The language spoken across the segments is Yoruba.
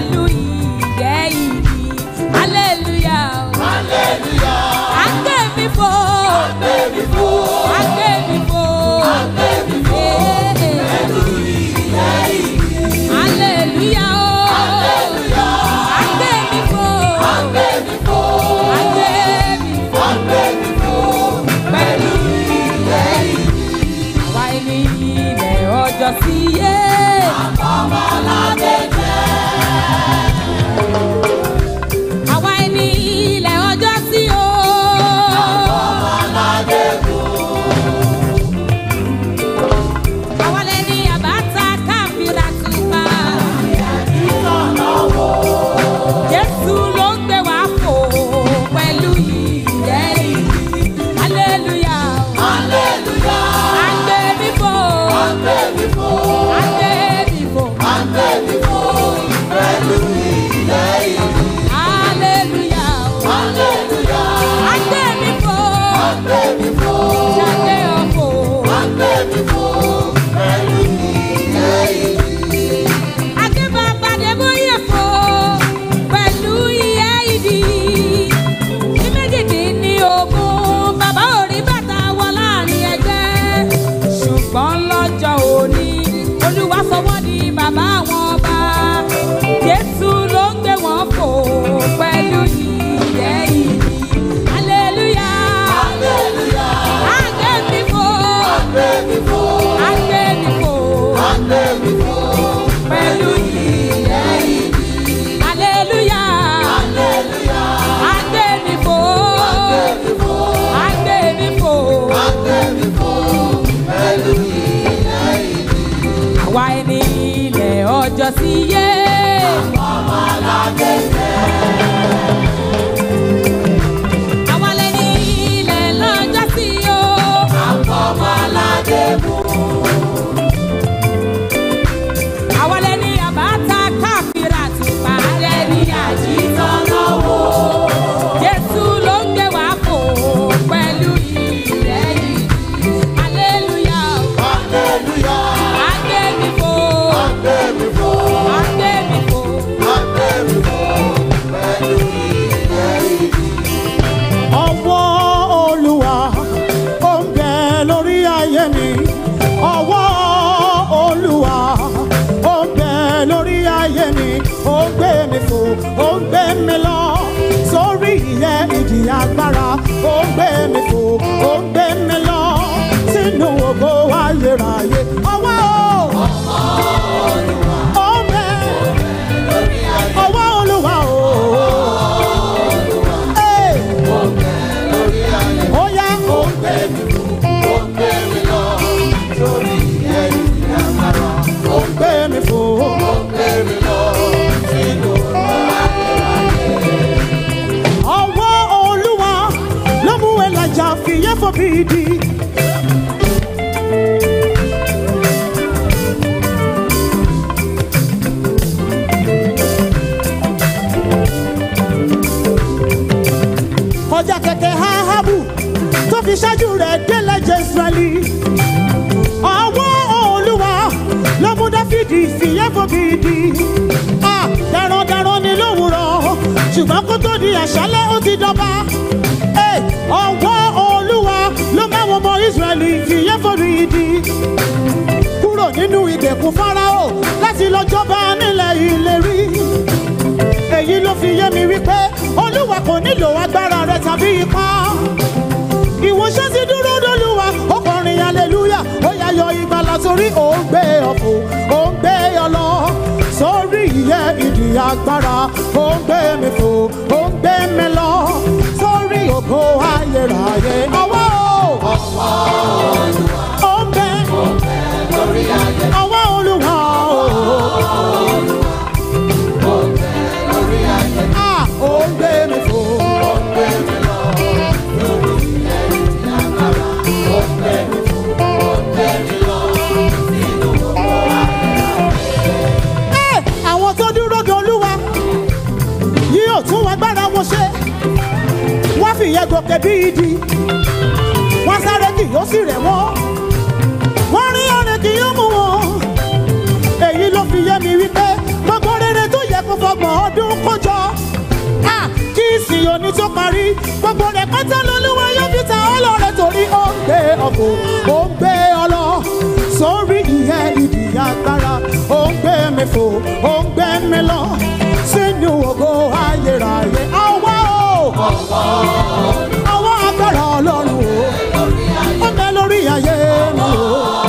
pẹ̀lú ìyẹ́ ìdí. Hallelujah. Hallelujah. Àgbé mi fò. Àgbé mi fò. Àgbé mi fò. Àgbé mi fò. Pẹ̀lú ìyẹ́ ìdí. Hallelujah. Hallelujah. Àgbé mi fò. Àgbé mi fò. Àgbé mi fò. Àgbé mi fò. Pẹ̀lú ìyẹ́ ìdí. Àwa ẹni ilẹ̀ ọjọ́ sí yé. Àkọ́mọládé jẹ́. Àwa ẹni ilẹ̀ ọjọ́ sí o. Àkọ́mọládé kú. Àwa lẹni àbáta káfíńrà tùpá. Ìtọ́nà wo. Jésù ló ń gbé wá fò pẹ̀lú ìyẹ́ ìdí. Hallelujah. Hallelujah. Àgbé mi fò. Àgbé mi fò. Àgbé mi fò. Àgbé mi fò. Pẹ̀lú ìyẹ́ ìdí. Hallelujah. Hallelujah. Àgbé mi fò. Àgbé mi fò. Ṣàgbé ọkọ̀. Àgbé mi fò. Pẹ̀lú ìyẹ́ ìdí. Àgbé bàbá dé bóyá fò pẹ̀lú ìyẹ́ ìdí. Ní méjìdínlógún bàbá ò rí bàtà wọ láàrin ẹgbẹ́. Ṣùgbọ́n lọ́jọ́ òní Olúwa sọ wọ́n di bàbá àwọn ọba. Jésù ló ń gbé wọn fò pẹ̀lú ìyẹ́ ìdí. Hallelujah. Hallelujah. Àgbé mi fò. Àgbé mi fò. Àgbé mi fò Àgbé mi fò. pẹ̀lú ìyẹ́ ìdí. Hallelujah. Hallelujah. Àgbé mi fò. Àgbé mi fò. Àgbé mi fò. Àgbé mi fò. Pẹ̀lú ìyẹ́ ìdí. Àwa ẹni ilẹ̀ ọjọ́ sí yé. Àkọ́mọládé jẹ́. Àwa lẹni ilẹ̀ lọ́jọ́ sí o. Àkọ́mọládé mú. Àwa lẹni àbáta káfíńrà tùpá lẹni àjítọ́nà wò. Jésù ló ń gbé wá fò pẹ̀lú ìyẹ́ ìdí. Hallelujah. Hallelujah. Àgbé mi fò. Àgbé mi fò. Àgbé mi fò. Àgbé mi fò. Pẹ̀lú ìyẹ́ ìdí. Ọwọ́ Olúwa ó ń bẹ lórí ayé mi. Ọwọ́ Olúwa ó ń bẹ lórí ayé mi. Ó ń gbé mi fò, ó ń gbé mi lọ sórí ìyẹ́ ìdí agbára. Ó ń gbé mi fò, ó ń gbé mi lọ sínú ògo ayérayé. Ọwọ́ ó ń bẹ ọwọ́ Olúwa o. Hey! Lórí ayé. Ó yá ó ń gbé mi fò. Ó ń gbé mi lọ sórí ìyẹ́ ìdí agbára. Ó ń gbé mi fò. Ó ń gbé mi lọ sínú ayérayé. Ọwọ́ Olúwa ló mú Èlíjà fìyẹ́ fò bí idì. Kọjá kẹ̀kẹ́ Áhábù tó fi ṣáájú rẹ̀ délẹ̀ Jésùrẹ́lì. Ọwọ́ Olúwa ló mú Dáfídì fìyẹ́ fò bí idì. Darandaran ni lówùrọ̀ ṣùgbọ́n kó tó di àṣálẹ́ ó ti dọba. Ọwọ́ Olúwa ló máwọn ọmọ Ísírẹ́lì fìyẹ́ fò bí idì. Kúrò nínú ìgbèkùn Fáráò láti lọ jọba nílẹ̀ ìlérí. Èyí ló fi yé mi wípé Olúwa kò nílò agbára rẹ tàbí ipá. Ìwòsàn ti dúró dólúwa, ó kọrin hallelujah, ó yá yọ ìgbàlà torí ó ń gbé ọ̀fọ̀, ó ń gbé ọlọ sórí ìyẹ́ ìdí agbára. Ó ń gbé mi fò, ó ń gbé mi lọ sórí ògo ayérayé. Ọwọ́ ó ń bẹ Lórí ayé. ọwọ́ Olúwa o. Ó ń bẹ lórí ayé. Ó ń gbé mi fò. Ó ń gbé mi lọ sórí ìyẹ́ ìdí agbára. Ó ń gbé mi fò. Ó ń gbé mi lọ sínú ayérayé. Àwọn tó dúró de Olúwa yóò tún agbára wọn ṣe. Wọ́n fìyẹ́ gòkè bí idì. Wọ́n sáré kì yóò sì rẹ̀ wọ́n. Wọ́n rí ọ̀rẹ́ kì yóò mú wọn. Èyí ló fi yé mi wípé gbogbo rere tó yẹ kó fọgbọ́n kójọ kí ìsìn òní tó parí gbogbo rẹ̀ pátá lolúwa yóò fi ta ọlọ́rẹ̀ torí ó ń gbé ọkọ̀ ó ń gbé ọlọ sórí ìyẹ́ ìdí agbára ó ń gbé mi fò ó ń gbé mi lọ sínú ògo ayérayé ọwọ́ ọwọ́ agbára ọlọ́run ó ń bẹ lórí ayé mi o.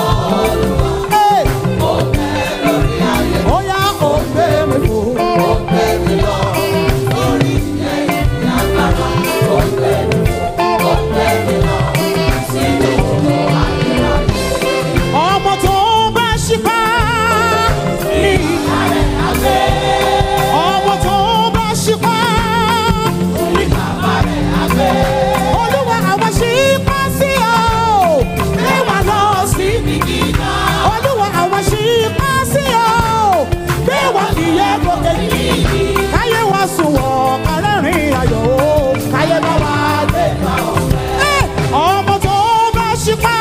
Ó yá ó ń gbé mi fò ó ń gbé mi lọ sórí ìyẹ́ ìdí agbára ó ń gbé mi fò ó ń gbé mi lọ sínú ògo ayérayé. Ọmọ tó bá ṣìpá ní ìyá rẹ̀ abẹ́. Ọmọ tó bá ṣìpá ní bàbá rẹ̀ abẹ́. Olúwa àwọn ṣìpá sí ọ gbé wa lọ síbi gíga. Olúwa àwọn ṣìpá sí ọ gbé wa fìyẹ́ gòkè yìí. Káyé wa sùn wọ̀ kárẹ́rìn ayọ̀ o káyé bá wa gbé gbà ọ̀fẹ́. Ọmọ tó bá ṣìpá.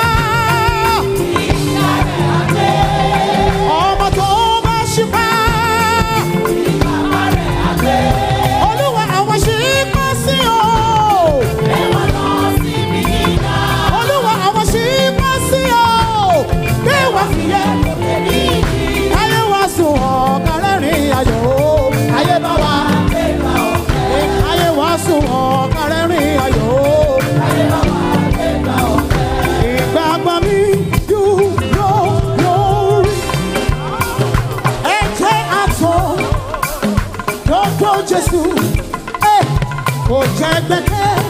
Ọmọ tó bá ṣìpá. Olúwa àwọn ṣìpá sí o. Olúwa àwọn ṣìpá sí o. Gbé wa fìyẹ́ káyé wa sùn ọ̀kárẹ́rìn ayọ̀ o. Ayé bá wa káyé wa sùn ọ̀kárẹ́rìn ayọ̀ o. Ìgbàgbọ́ mi dúró lórí ẹ̀jẹ̀ àtọ̀ lọ́dọ̀ Jésù kò jẹ́ gbẹ́kẹ̀.